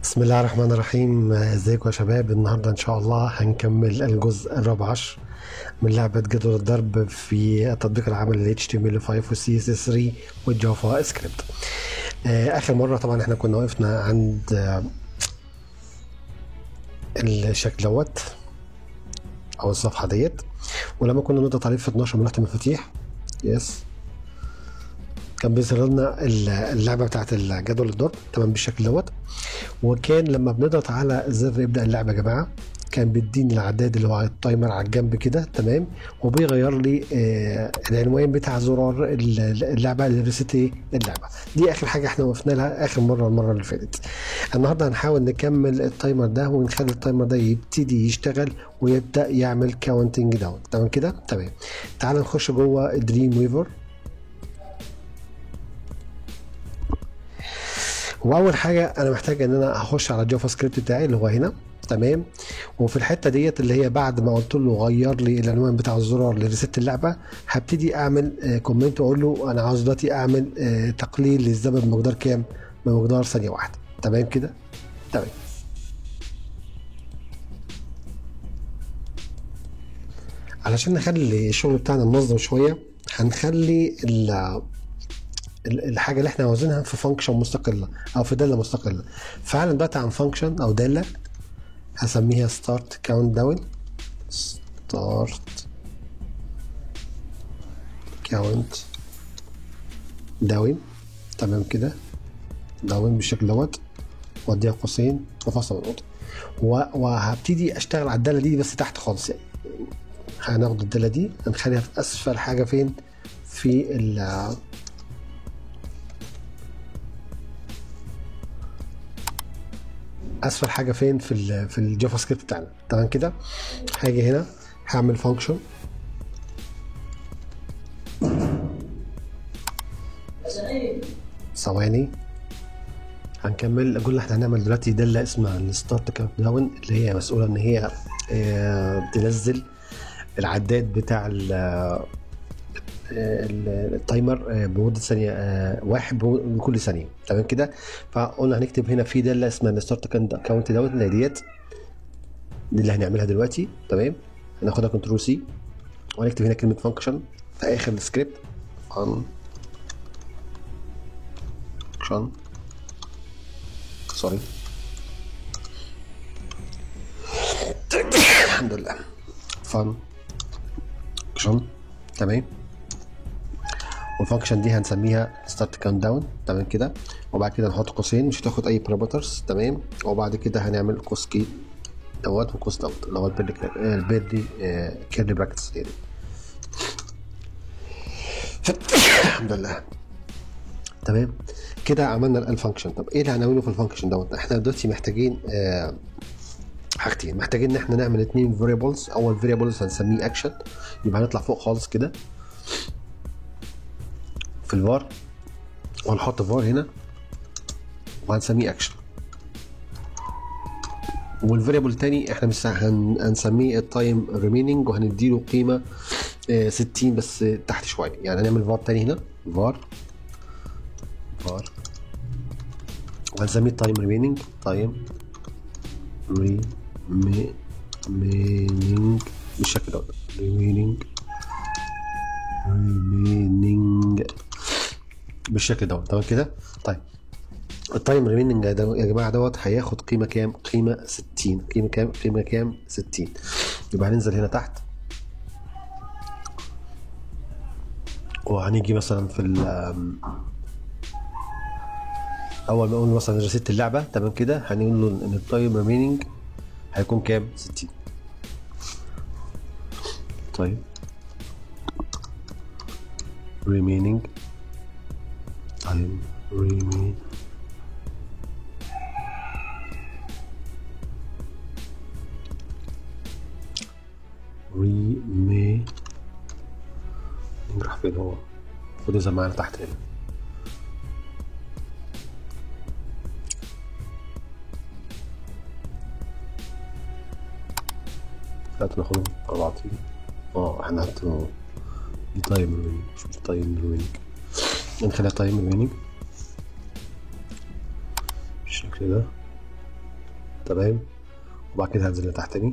بسم الله الرحمن الرحيم. ازيكم يا شباب؟ النهارده ان شاء الله هنكمل الجزء الرابع عشر من لعبة جدول الضرب في التطبيق العملي ل HTML5 و CSS3 والجافا سكريبت. اخر مرة طبعا احنا كنا وقفنا عند الشكل دوت او الصفحة ديت، ولما كنا نضغط عليه في 12 من تحت المفاتيح يس كان بيظهر لنا اللعبة بتاعت الجدول الضرب تمام بالشكل دوت. وكان لما بنضغط على زر يبدأ اللعبة يا جماعة كان بيديني العداد اللي هو على التايمر على الجنب كده تمام، وبيغير لي العنوان بتاع زرار اللعبة لريست اللعبة. دي اخر حاجة احنا وقفنا لها اخر مرة المرة اللي فاتت. النهارده هنحاول نكمل التايمر ده ونخلي التايمر ده يبتدي يشتغل ويبدأ يعمل كاونتنج داون تمام كده تمام. تعال نخش جوه دريم ويفر. واول حاجه انا محتاج ان انا اخش على الجافا سكريبت بتاعي اللي هو هنا تمام، وفي الحته ديت اللي هي بعد ما قلت له غير لي العنوان بتاع الزرار لريست اللعبه هبتدي اعمل كومنت واقول له انا عاوز دلوقتي اعمل تقليل للزمن بمقدار كام؟ بمقدار ثانيه واحده تمام كده تمام. علشان نخلي الشغل بتاعنا منظم شويه هنخلي الحاجه اللي احنا عاوزينها في فانكشن مستقله او في داله مستقله. فعلا دلوقتي عن فانكشن او داله هسميها ستارت كاونت داون، ستارت كاونت داون تمام كده داون بالشكل دوت، واديها قوسين وفاصله نقطه، وهبتدي اشتغل على الداله دي بس تحت خالص. يعني هناخد الداله دي هنخليها في اسفل حاجه فين في اسفل حاجه فين في الجافا سكريبت بتاعنا تمام كده. هاجي هنا هعمل فانكشن ثواني هنكمل. اقول احنا هنعمل دلوقتي داله اسمها الستارت كاونت داون اللي هي مسؤوله ان هي تنزل العداد بتاع التايمر بمده ثانيه واحد بكل ثانيه تمام كده. فقلنا هنكتب هنا في داله اسمها الستارت كاونت داون اللي ديت دي اللي هنعملها دلوقتي تمام. هناخدها كنترول سي وهنكتب هنا كلمه فانكشن في اخر السكريبت فانكشن سوري الحمد لله فانكشن تمام. والفانكشن دي هنسميها ستارت كاونت داون تمام كده، وبعد كده نحط قوسين مش هتاخد اي بارامترز تمام، وبعد كده هنعمل قوس كي دوت وقوس دوت اللي هو البيرلي كيرلي براكتس يعني. الحمد لله تمام كده عملنا الفانكشن. طب ايه اللي هنعمله في الفانكشن دوت؟ احنا دلوقتي محتاجين حاجتين، محتاجين ان احنا نعمل 2 فاريبلز. اول فاريبلز هنسميه اكشن، يبقى هنطلع فوق خالص كده في الفار وهنحط فار هنا وهنسميه اكشن. والفاريبل الثاني احنا مش هنسميه التايم ريميننج وهنديله قيمه 60 بس تحت شويه. يعني هنعمل فار ثاني هنا فار وهنسميه تايم ريميننج بالشكل ده ريميننج بالشكل ده تمام كده. طيب التايم ريميننج يا جماعه دوت هياخد قيمه كام؟ قيمه 60. قيمه كام 60. يبقى هننزل هنا تحت وهنيجي مثلا في اول ما اقول مثلا ريست اللعبه تمام كده هنقول له ان التايم ريميننج هيكون كام؟ 60. طيب remaining time remaining راح فين هو؟ المفروض يظهر معانا تحت هنا. هاتوا ناخدهم 24 احنا هاتوا دي تايم ريميننج مش تايم ريميننج، نخليها تايم ريميننج بالشكل ده تمام، وبعد كده هنزل لتحت تاني.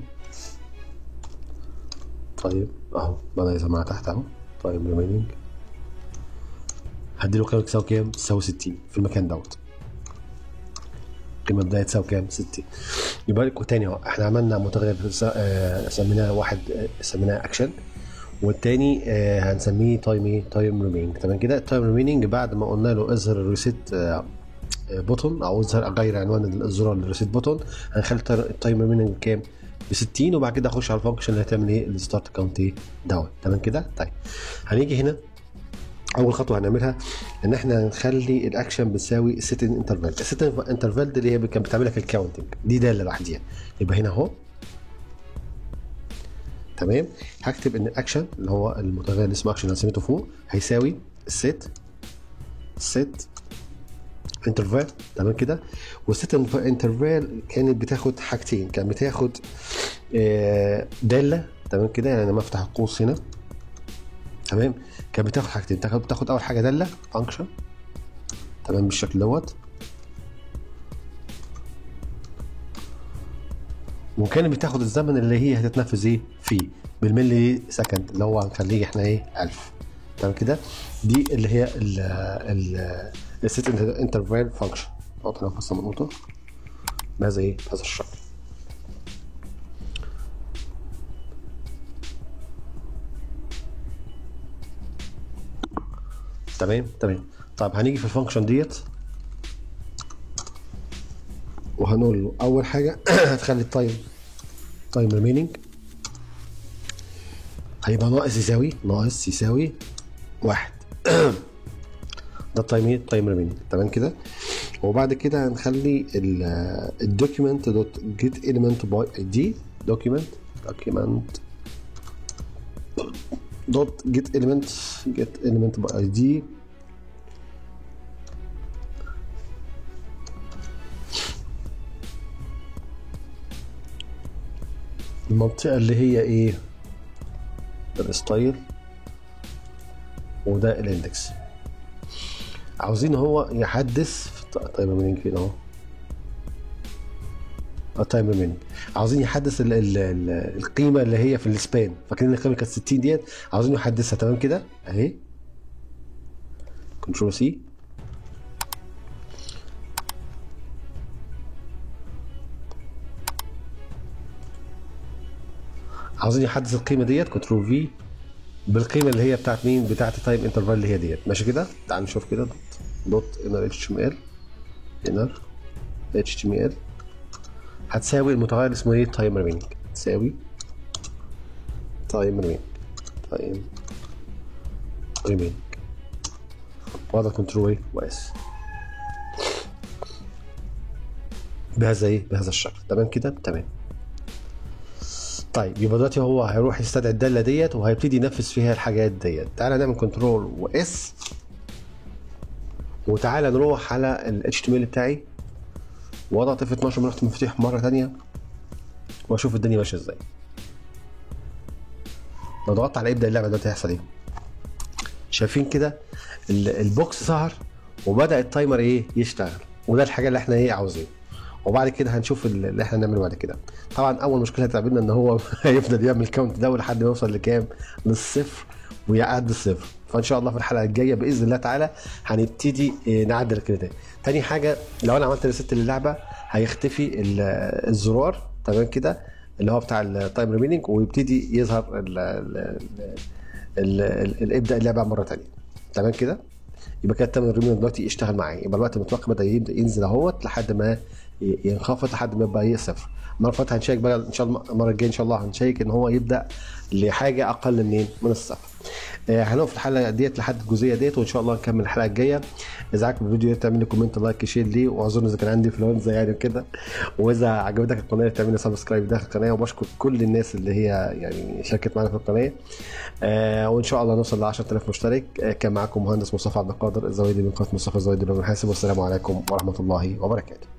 طيب اهو بدأ يظهر معايا تحت اهو. طيب ريمينينج هديله قيمة تساوي كام؟ تساوي 60 في المكان دوت. القيمة البداية تساوي كام؟ 60. يبقى لكم تاني اهو، احنا عملنا متغير سميناه واحد، سميناه اكشن، والتاني هنسميه تايم ايه؟ تايم ريمينينج. تمام كده. التايم ريمينينج بعد ما قلنا له اظهر الريسيت بوتون او اظهر اغير عنوان الزرار للريسيت بوتون، هنخلي التايم ريمينينج كام؟ ب 60. وبعد كده اخش على الفانكشن اللي هتعمل ايه؟ الستارت كاونت ايه؟ داون. تمام كده. طيب هنيجي هنا اول خطوه هنعملها ان احنا نخلي الاكشن بتساوي السيتنج انترفال. السيتنج انترفال دي اللي هي كانت بتعمل لك الكاونتنج، دي داله لوحديها. يبقى هنا اهو تمام، هكتب ان الاكشن اللي هو المتغير اللي اسمه اكشن انا سميته فوق هيساوي السيت انترفال. تمام كده. والسيت انترفال كانت بتاخد حاجتين، كانت بتاخد داله. تمام كده، يعني لما افتح القوس هنا تمام، كانت بتاخد حاجتين، بتاخد اول حاجه داله فانكشن تمام بالشكل دوت، وكانت بتاخد الزمن اللي هي هتتنفذ ايه فيه بالملي سكند، اللي هو هنخليه احنا ايه 1000. تمام كده. دي اللي هي السيت انترفال فانكشن. نقطه هنا بس نقطه بهذا ايه؟ بهذا الشكل. تمام. طيب هنيجي في الفانكشن ديت وهنقول له اول حاجه هتخلي التايم ريمينينج هيبقى ناقص يساوي 1. ده التايم ايه؟ التايم ريمينينج. تمام كده. وبعد كده هنخلي الدوكيمنت دوت جيت اليمنت باي اي دي، دوكيمنت دوت جيت اليمنت باي اي دي المنطقة اللي هي ايه؟ ده الستايل وده الاندكس. عاوزين هو يحدث طيب منين فين اهو؟ التايم ريمينينج عاوزين يحدث القيمة اللي هي في السبان. فاكرين القيمة كانت 60 ديت، عاوزين يحدثها. تمام كده اهي، كنترول سي، عاوزين يحدث القيمه ديت كنترول في بالقيمه اللي هي بتاعت مين؟ بتاعت التايم انترفال اللي هي ديت. ماشي كده. تعال نشوف كده. دوت انر اتش تي ام ال هتساوي المتغير اسمه ايه؟ تايم ريمينينج. تساوي تايم ريمينينج وهذا كنترول ايه؟ واس بهذا ايه؟ بهذا الشكل. تمام كده. تمام. طيب يبقى دلوقتي هو هيروح يستدعي الداله ديت وهيبتدي ينفذ فيها الحاجات ديت. تعالى نعمل كنترول واس، وتعالى نروح على ال HTML بتاعي واضغط في 12 من المفاتيح مره ثانيه واشوف الدنيا ماشيه ازاي. لو ضغطت على ابدا اللعبه دلوقتي هيحصل ايه؟ شايفين كده البوكس ظهر وبدا التايمر ايه؟ يشتغل، وده الحاجه اللي احنا ايه؟ عاوزينها. وبعد كده هنشوف اللي احنا هنعمله بعد كده. طبعا اول مشكله هتقابلنا ان هو هيفضل يعمل كاونت داون لحد ما يوصل لكام؟ للصفر ويعدي الصفر. فان شاء الله في الحلقه الجايه باذن الله تعالى هنبتدي نعدل كده تاني. تاني حاجه لو انا عملت ريست للعبه هيختفي الزرار تمام كده اللي هو بتاع التايم ريمينينج، ويبتدي يظهر ابدا اللعبه مره ثانيه. تمام كده. يبقى كده التايم ريمينينج دلوقتي يشتغل معايا. يبقى الوقت المتوقع بدا ينزل اهوت لحد ما ينخفض لحد ما يبقى ايه؟ صفر. المره اللي فاتت هنشيك بقى ان شاء الله، المره الجايه ان شاء الله هنشيك ان هو يبدا لحاجه اقل منين؟ من الصفر. هنقف الحلقه ديت لحد الجزئيه ديت، وان شاء الله نكمل الحلقه الجايه. اذا عجبك الفيديو تعمل لي كومنت، لايك، شير لي، واظن اذا كان عندي انفلونزا يعني كده. واذا عجبتك القناه تعمل لي سبسكرايب داخل القناه. وبشكر كل الناس اللي هي يعني شاركت معانا في القناه. وان شاء الله نوصل ل 10000 مشترك. كان معاكم مهندس مصطفى عبد القادر الزويدي من قناه مصطفى الزويدي للمحاسب، والسلام عليكم ورحمه الله وبركاته.